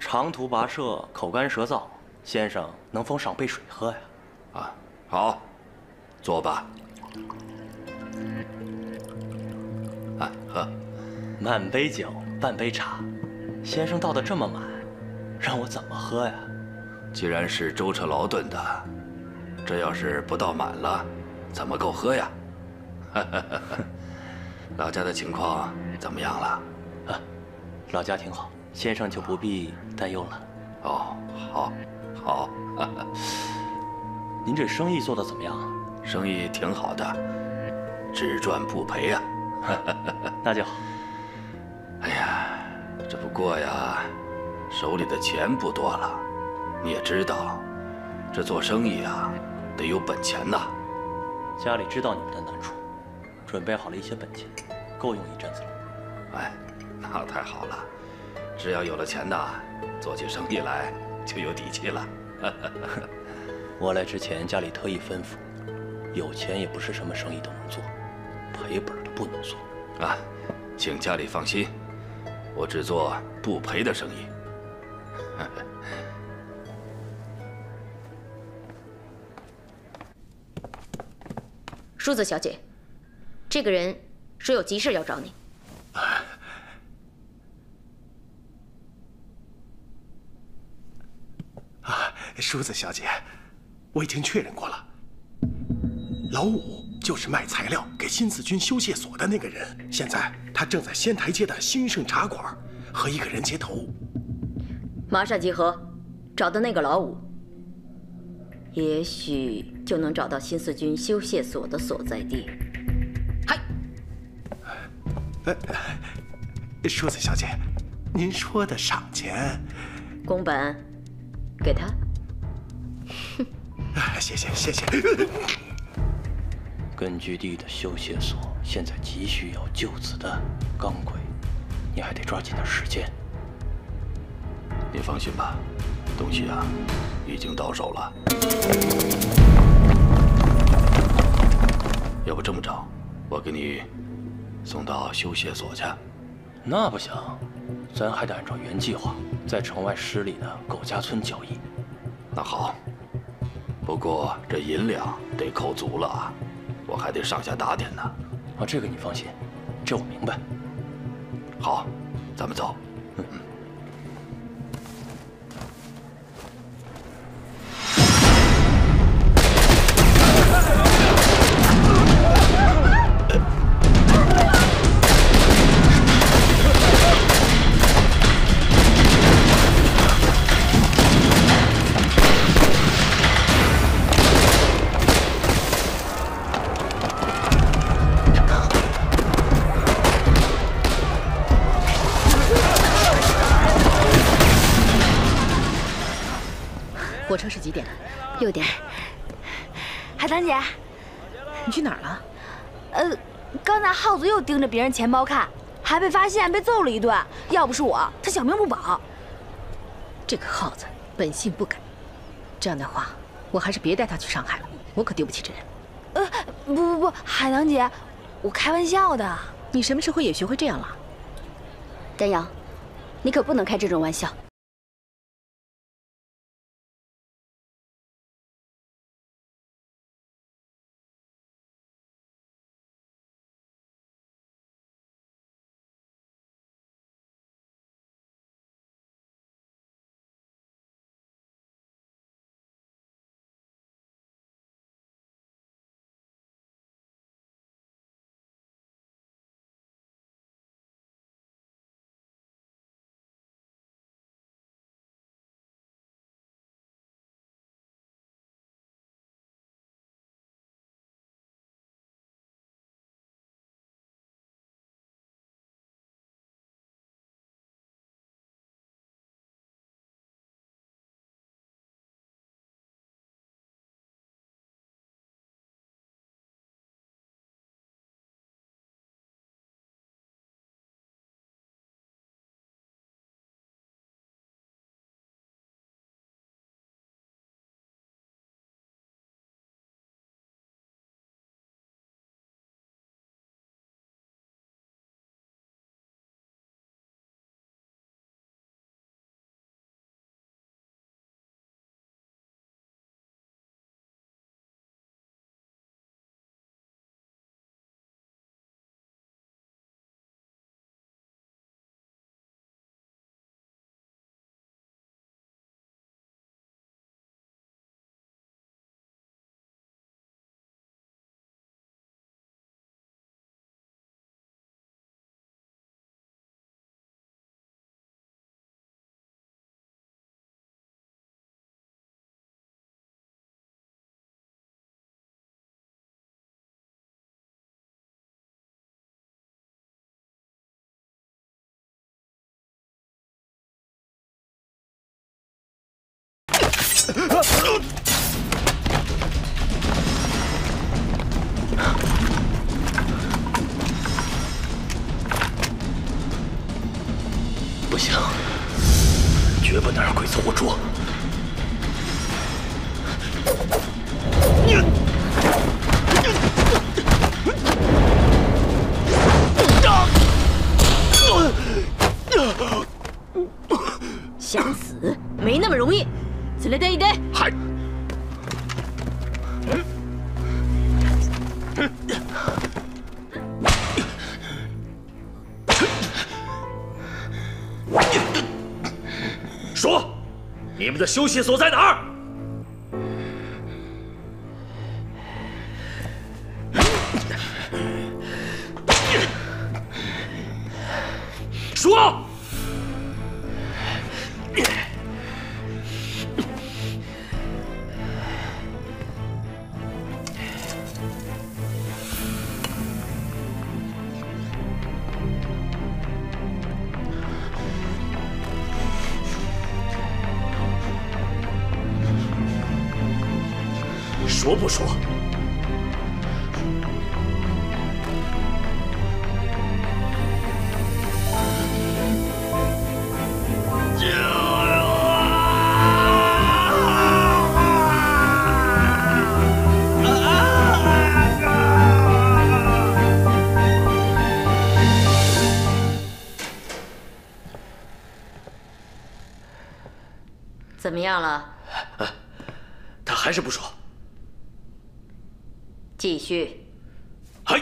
长途跋涉，口干舌燥，先生能否赏杯水喝呀？ 啊，好，坐吧。啊，喝。 满杯酒，半杯茶，先生倒得这么满，让我怎么喝呀？ 既然是舟车劳顿的，这要是不倒满了，怎么够喝呀？老家的情况怎么样了？ 啊，老家挺好，先生就不必担忧了。 哦，好，好。 您这生意做得怎么样啊？ 生意挺好的，只赚不赔啊。 那就好。 哎呀，这不过呀，手里的钱不多了。你也知道，这做生意啊，得有本钱呐。 家里知道你们的难处，准备好了一些本钱，够用一阵子了。 哎，那太好了，只要有了钱呐，做起生意来就有底气了。 我来之前，家里特意吩咐，有钱也不是什么生意都能做，赔本的不能做。 啊，请家里放心，我只做不赔的生意。 淑子小姐，这个人说有急事要找你。 啊，淑子小姐，我已经确认过了，老五就是卖材料给新四军修械所的那个人。现在他正在仙台街的兴盛茶馆和一个人接头。 马上集合，找到那个老五，也许就能找到新四军修械所的所在地。嗨， 淑子小姐，您说的赏钱， 宫本，给他。 谢谢谢谢。 根据地的修械所现在急需要救子的钢轨，你还得抓紧点时间。 你放心吧，东西啊，已经到手了。要不这么着，我给你送到修械所去。 那不行，咱还得按照原计划，在城外10里的苟家村交易。 那好，不过这银两得扣足了啊，我还得上下打点呢。 啊，这个你放心，这我明白。 好，咱们走。 火车是几点 6点。 海棠姐， 你去哪儿了？ 刚才耗子又盯着别人钱包看，还被发现被揍了一顿。要不是我，他小命不保。 这个耗子本性不改，这样的话，我还是别带他去上海了，我可丢不起这人。 不，海棠姐，我开玩笑的。 你什么时候也学会这样了？ 丹阳，你可不能开这种玩笑。 不行，绝不能让鬼子无助。 想死没那么容易，起来待一待。 嗨。 说，你们的休息所在哪儿？说。说不说？ 怎么样了？ 他还是不说。 继续。 嘿。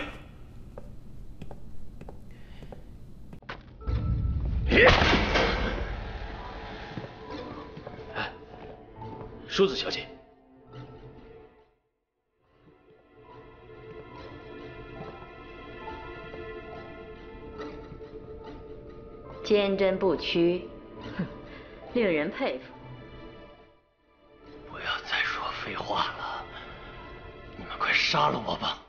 梳子小姐， 坚贞不屈，哼，令人佩服。 不要再说废话了，你们快杀了我吧！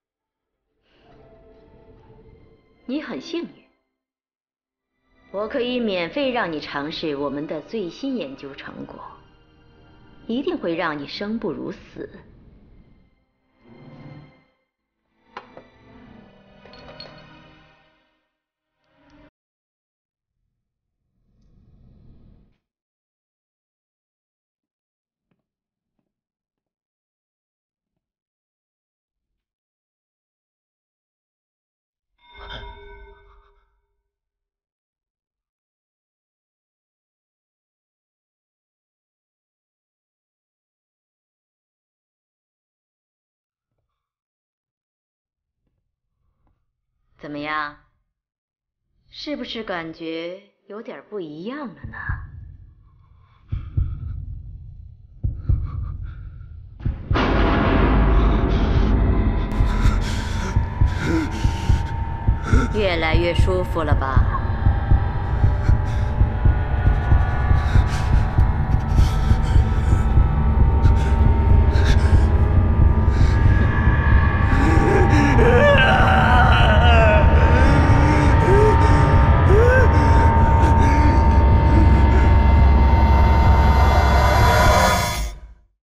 你很幸运，我可以免费让你尝试我们的最新研究成果，一定会让你生不如死。怎么样？是不是感觉有点不一样了呢？越来越舒服了吧？